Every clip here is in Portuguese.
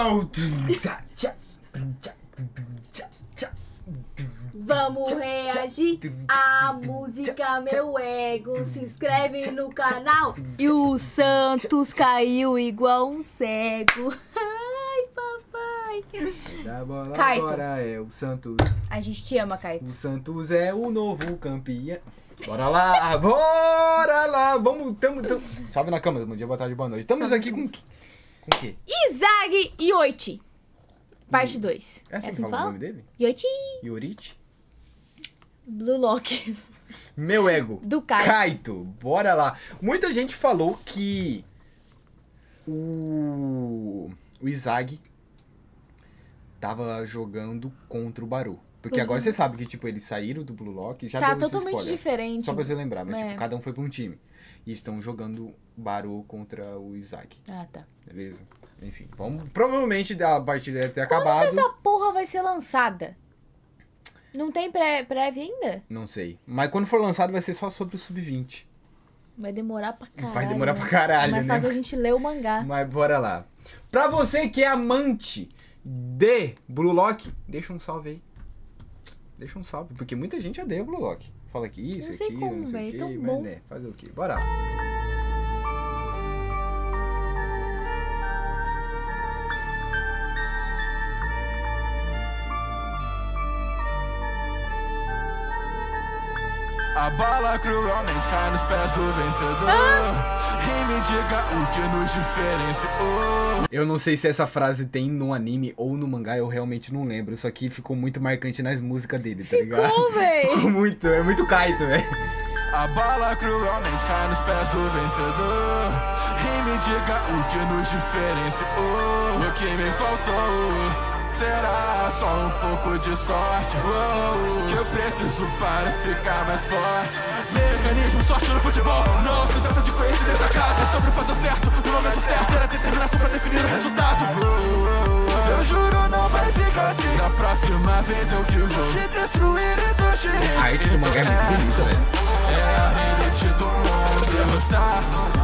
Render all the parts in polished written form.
Canal. Vamos reagir à música Meu Ego. Se inscreve no canal. E o Santos caiu igual um cego. Ai, papai. Da bola Caito. agora é o Santos. A gente te ama, Caito. O Santos é o novo campeão. Bora lá, bora lá. Vamos, Salve na cama, bom dia, boa tarde, boa noite. Estamos aqui com o quê? Izag Yoichi. Parte 2. É assim que fala o nome dele? Yoichi. Yorichi? Blue Lock. Meu ego. Do Caito. Caito, bora lá. Muita gente falou que o Izag tava jogando contra o Baru. Porque agora você sabe que, tipo, eles saíram do Blue Lock, já tá deu esse totalmente spoiler. diferente. Só pra você lembrar, mas É. tipo, cada um foi pra um time. E estão jogando Baru contra o Izag. Ah, tá. Beleza? Enfim, provavelmente a partida deve ter Quando acabado. que essa porra vai ser lançada? Não tem prévia ainda? Não sei. Mas quando for lançado vai ser só sobre o Sub-20. Vai demorar pra caralho. Vai demorar né? pra caralho, Mas né? faz a gente ler o mangá. Mas bora lá. Pra você que é amante de Blue Lock, deixa um salve aí. Deixa um salve, porque muita gente odeia Blue Lock. Fala que isso, Não sei aquilo, como, não sei o véi, quê, tão mas bom. né, fazer o quê? Bora lá. A bala cruelmente cai nos pés do vencedor. E me diga o que nos diferenciou. Eu não sei se essa frase tem no anime ou no mangá, eu realmente não lembro. Isso aqui ficou muito marcante nas músicas dele, tá ligado? Ficou, véi. Ficou muito, é muito Kaito, velho. A bala cruelmente cai nos pés do vencedor. E me diga o que nos diferenciou. O que me faltou será só um pouco de sorte. Que eu preciso para ficar mais forte. Mecanismo, sorte no futebol. Não se trata de coincidência, casa. É sobre fazer o certo no momento certo. Ter a determinação para definir o resultado. Eu juro, não vai ficar assim. Da próxima vez eu que vou te destruir e tô te A arte do mangá é muito bonita, velho. é a elite do mundo derrotar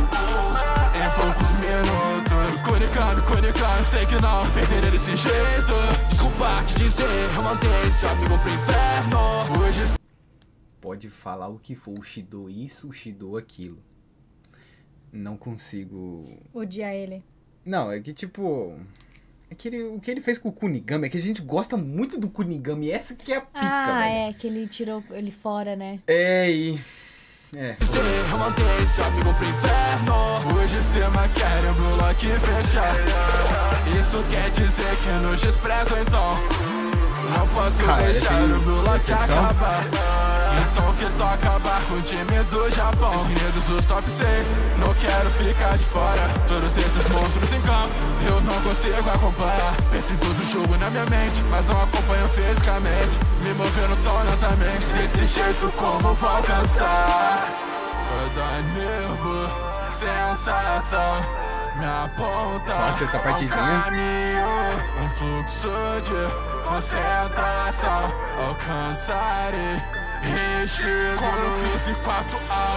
em poucos minutos. Conicano, sei que não perderia desse jeito. Desculpa te dizer, eu mandei esse amigo pro inferno. Hoje Pode falar o que for, o Shido isso, o Shido aquilo. Não consigo... Odiar ele. Não, é que tipo... É que o que ele fez com o Kunigami é que a gente gosta muito do Kunigami. Essa que é a pica, velho. É, que ele tirou ele fora, né? É, e... É. eu mandei esse amigo pro inferno. Hoje cima querem o Blue Lock fechar. Isso quer dizer que nos desprezam então. Não posso deixar o Blue Lock acabar. Então que toca acabar com o time do Japão. Definidos os top 6, não quero ficar de fora. Todos esses monstros em campo, eu não consigo acompanhar. Penso em todo jogo na minha mente, mas não acompanho fisicamente. Me movendo tão lentamente, desse jeito como vou alcançar. Cada nervo, sensação, me aponta. Nossa, essa partezinha. ao caminho, um fluxo de concentração. Alcançarei. Quando fiz 4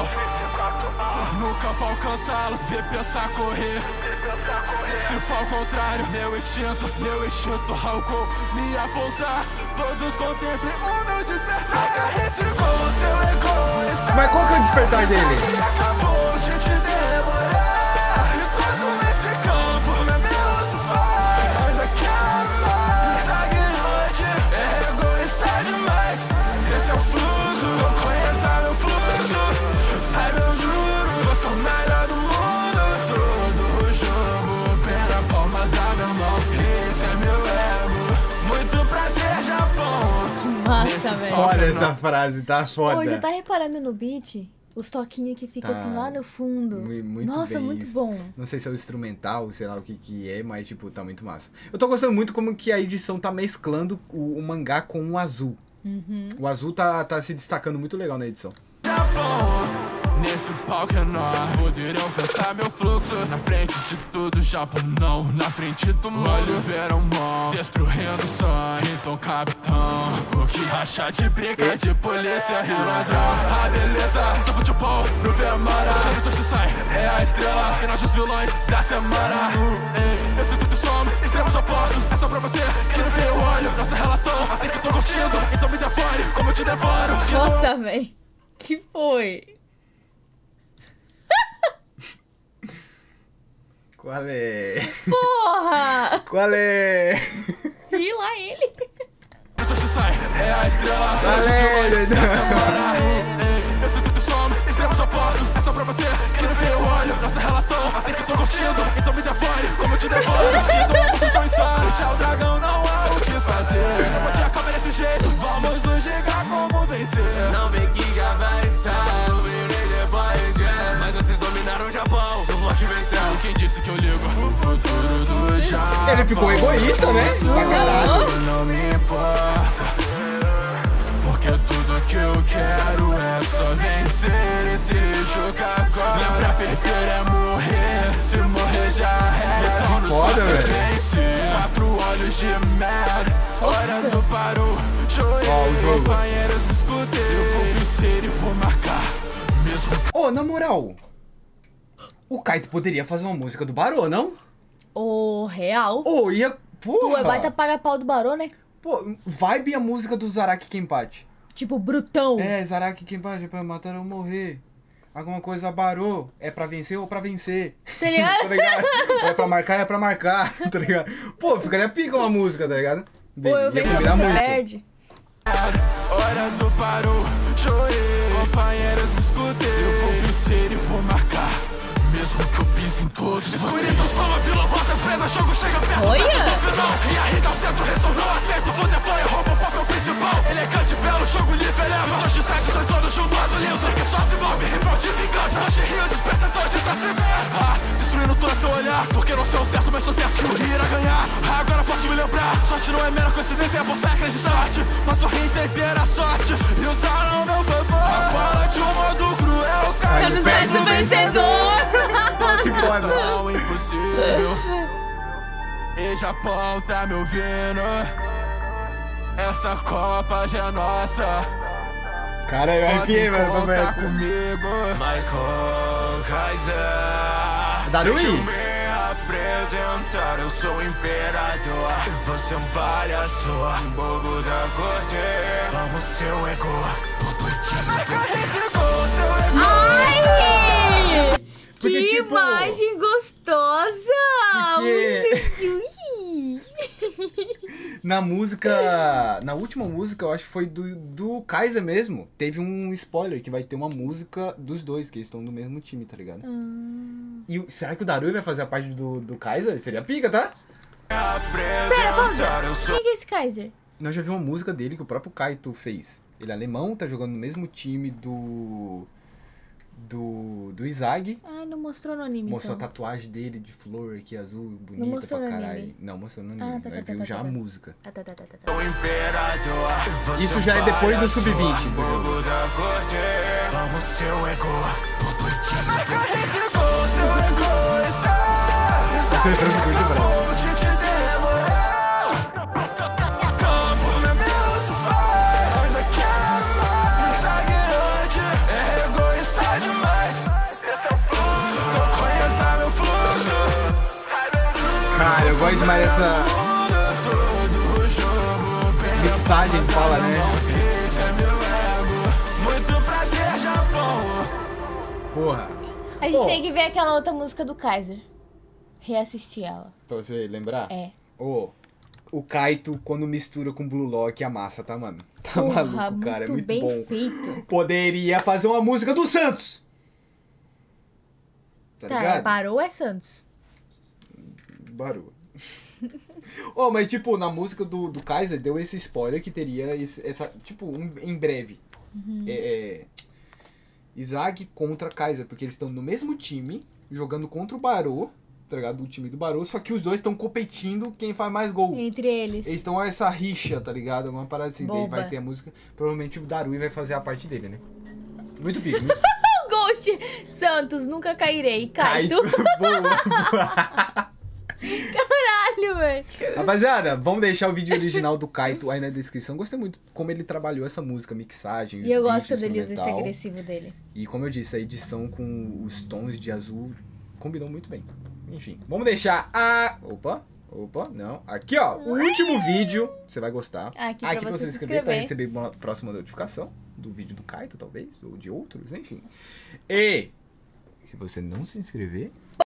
nunca vou alcançá-los, vê pensar correr. Se for ao contrário, meu instinto arrancou me apontar. Todos contemplem o meu despertar. Agarre-se com seu egoísta. Mas qual que é o despertar dele? Ele acabou de te devorar. Enquanto esse campo é meu sofá, ainda quero mais. Zagueante é egoísta demais. Esse é o fluxo, não conheça meu fluxo. Saiba, eu juro, eu sou o melhor do mundo. Todo o jogo pela palma da minha mão. Esse é meu ego, muito prazer, Japão. Nossa, velho. Olha essa frase, tá foda. Ô, você tá reparando no beat? Os toquinhos que ficam Tá. assim lá no fundo. Muito Nossa, bem muito isso. bom. Não sei se é o instrumental, sei lá o que é, mas tipo, tá muito massa. Eu tô gostando muito como que a edição tá mesclando o mangá com o azul. O azul tá se destacando muito legal na edição. Japão, nesse palco é nós. Poderão pensar meu fluxo na frente de todo Japão, não na frente do mundo. Olha o verão mão, destruindo sonhos. Então capitão, o que acha de briga de polícia e ladrão? A beleza, esse futebol no Vermara. Gerito sai, é a estrela e nós os vilões da semana. Esse tudo que somos, extremos opostos. É só pra você que não vê o olho. Nossa relação, até que eu tô curtindo. Então me devore, como eu te devoro. Nossa, véi. Que foi? Qual é? Porra! Qual é? Ri lá ele. É a estrela. Eu sinto que somos extremos opostos. É só pra você que não vê o olho. Nossa relação, até que eu tô curtindo. Então me devore, como eu te devoro. Te dou um tão insano. Já o dragão não há o que fazer. Não pode acabar desse jeito. Vamos nos ligar como vencer. Não vem que já vai estar. Mas vocês dominaram o Japão. Eu vou te vencer. Quem disse que eu ligo? O futuro do Japão. Ele ficou egoísta, né? Pra caralho. Não me importa, porque tudo que eu quero é só vencer esse jogo agora. Não é pra perder, é morrer. Se morrer já é. Então nos foda, faça velho. vencer. 4 olhos de merda. Hora do parou. Chorei, companheiros, me escutem. Eu vou vencer e vou marcar. Mesmo. Ô, na moral, o Kaito poderia fazer uma música do Barô, não? Ô, real. Ô, ia... Tu é Porra! baita paga-pau do Barô, né? Pô, vibe a música do Zaraki Kenpachi. Tipo, brutão. É, Zaraki Kenpachi é pra matar ou morrer. Alguma coisa Barô é pra vencer ou pra vencer. Tá ligado? Tá ligado? Ou é pra marcar, é pra marcar, tá ligado? Pô, ficaria pica uma música, tá ligado? Pô, eu Ia vejo combinar você muito. perde. Hora do parou, chorei. Companheiros, me escutem. Eu vou vencer e vou marcar. Mesmo que eu pise em todos. Escolhido soma, vila, as presas, jogo chega perto. Olha! Final, e arrega o centro, retornou, aceito. Vodafone, rouba o papel principal. Elegante, belo, jogo livre, eleva. 2 de 7, são todos chumbado, lindo. Que só se move, rival de vingança. Roche Rio, desperta, todos está se destruindo todo seu olhar. Porque não sou o certo, mas sou certo que o Rio irá ganhar. Agora posso me lembrar. Sorte não é mera coincidência, é você acreditar. Mas sorri entender a sorte e usaram meu favor. A bola de um modo cruel, cara. Eu nos peço vencedor. Que foda. Não, impossível. E Japão tá me ouvindo. Essa Copa já é nossa. Cara, eu arrepiei, Pode mano. contar comigo. Michael Kaiser. Darui? Deixa eu me apresentar, eu sou o imperador. Você é um palhaço, um bobo da corte. Vamos, seu ego. Tudo carregou seu ego. Ai! Porque, Que tipo, imagem gostosa! porque- Ui. Na música... Na última música, eu acho que foi do Kaiser mesmo. Teve um spoiler que vai ter uma música dos dois, que eles estão no mesmo time, tá ligado? E será que o Darui vai fazer a parte do Kaiser? Seria pica, tá? Pera, pausa. Quem que é esse Kaiser? Nós já vimos uma música dele que o próprio Kaito fez. Ele é alemão, tá jogando no mesmo time do Izag. Ai, não mostrou no anime, Mostrou a então. tatuagem dele de flor aqui, azul, bonita Não mostrou pra no caralho. anime. Não, mostrou no Ah, anime. tá, Nós tá, viu tá, já tá, a tá. música. Tá. O imperador. Isso já é depois do sub-20 do jogo. Da corte. Vamos, seu ego. Tudo carregou seu ego. Está acabou de te devorar. Campo é meu sofá. Ainda quero mais. Zagueante é egoísta demais. Esse é o fluxo. Não conheça meu fluxo. Cara, eu gosto demais dessa Todo jogo bem. mixagem que fala, né? Esse é meu ego. Muito prazer, Japão. Porra. A gente Pô. tem que ver aquela outra música do Kaiser. Reassistir ela. Pra você lembrar? É. Ô, o Kaito, quando mistura com Blue Lock, amassa, tá, mano? Tá Porra, maluco, cara. É muito bem bom. feito. Poderia fazer uma música do Santos. Tá Tá, ligado? parou ou é Santos? Barulho. Oh, mas tipo, na música do Kaiser deu esse spoiler que teria essa, tipo, em breve. Izag contra Kaiser, porque eles estão no mesmo time, jogando contra o Barô, tá ligado? O time do Barô, só que os dois estão competindo quem faz mais gol. Entre eles. Eles estão essa rixa, tá ligado? Uma parada assim, daí Boba. vai ter a música. Provavelmente o Darui vai fazer a parte dele, né? Muito pico, muito Ghost! Santos, nunca cairei. Kaito. Boa. Caralho, velho. Rapaziada, vamos deixar o vídeo original do Kaito aí na descrição. Gostei muito como ele trabalhou essa música, mixagem. E eu beat, gosto quando ele usa esse instrumental. agressivo dele. E como eu disse, a edição com os tons de azul combinou muito bem. Enfim, vamos deixar a... Opa! Opa, não. Aqui, ó, o último vídeo. Você vai gostar. Aqui pra você se inscrever pra receber uma próxima notificação do vídeo do Kaito, talvez, ou de outros, enfim. E se você não se inscrever...